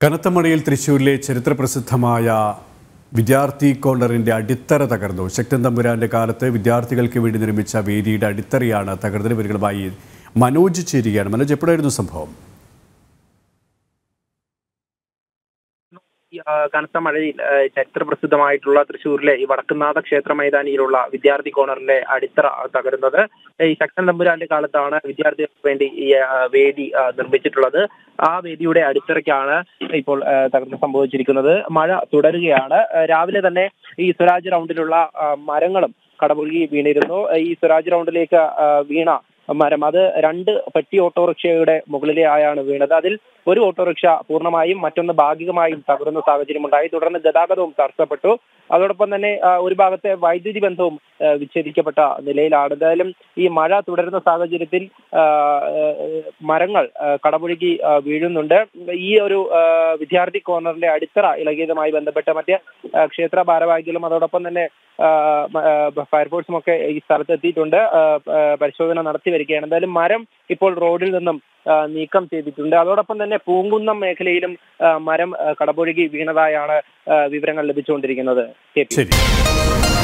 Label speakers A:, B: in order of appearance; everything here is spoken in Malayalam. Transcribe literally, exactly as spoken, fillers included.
A: കനത്ത മഴയിൽ തൃശ്ശൂരിലെ ചരിത്രപ്രസിദ്ധമായ വിദ്യാർത്ഥി കോർണറിന്റെ അടിത്തറ തകർന്നു. ശക്തൻ തമ്പുരാന്റെ കാലത്ത് വിദ്യാർത്ഥികൾക്ക് വേണ്ടി നിർമ്മിച്ച വേദിയുടെ അടിത്തറയാണ് തകർന്നതിന് വിവരങ്ങളുമായി മനോജ് ചേരുകയാണ്. മനോജ്, എപ്പോഴായിരുന്നു സംഭവം?
B: കനത്ത മഴയിൽ ചരിത്രപ്രസിദ്ധമായിട്ടുള്ള തൃശ്ശൂരിലെ ഈ വടക്കുംനാഥ ക്ഷേത്ര മൈതാനിയിലുള്ള വിദ്യാർത്ഥി കോർണറിലെ അടിത്തറ തകരുന്നത് ഈ ശക്തൻ തമ്പുരാന്റെ കാലത്താണ് വിദ്യാർത്ഥികൾക്ക് വേണ്ടി ഈ വേദി നിർമ്മിച്ചിട്ടുള്ളത്. ആ വേദിയുടെ അടിത്തറയ്ക്കാണ് ഇപ്പോൾ തകർന്ന് സംഭവിച്ചിരിക്കുന്നത്. മഴ തുടരുകയാണ്. രാവിലെ തന്നെ ഈ സ്വരാജ് റൗണ്ടിലുള്ള മരങ്ങളും കടപുഴകി വീണിരുന്നു. ഈ സ്വരാജ് റൗണ്ടിലേക്ക് വീണ മരം അത് രണ്ട് പെട്ടി ഓട്ടോറിക്ഷയുടെ മുകളിലായാണ് വീണത്. അതിൽ ഒരു ഓട്ടോറിക്ഷ പൂർണ്ണമായും മറ്റൊന്ന് ഭാഗികമായും തകരുന്ന സാഹചര്യമുണ്ടായി. തുടർന്ന് ഗതാഗതവും തടസ്സപ്പെട്ടു. അതോടൊപ്പം തന്നെ ഒരു ഭാഗത്തെ വൈദ്യുതി ബന്ധവും വിച്ഛേദിക്കപ്പെട്ട നിലയിലാണ്. എന്തായാലും ഈ മഴ തുടരുന്ന സാഹചര്യത്തിൽ മരങ്ങൾ കടപുഴകി വീഴുന്നുണ്ട്. ഈ ഒരു വിദ്യാർത്ഥി കോർണറിന്റെ അടിത്തറ ഇളകിയതുമായി ബന്ധപ്പെട്ട് മറ്റ് ക്ഷേത്ര ഭാരവാഹികളും അതോടൊപ്പം തന്നെ ഫയർഫോഴ്സും ഒക്കെ ഈ സ്ഥലത്ത് എത്തിയിട്ടുണ്ട്. പരിശോധന നടത്തി വരികയാണ്. എന്തായാലും മരം ഇപ്പോൾ റോഡിൽ നിന്നും നീക്കം ചെയ്തിട്ടുണ്ട്. അതോടൊപ്പം തന്നെ പൂങ്കുന്നം മേഖലയിലും മരം കടപുഴകി വീണതായാണ് വിവരങ്ങൾ ലഭിച്ചുകൊണ്ടിരിക്കുന്നത്.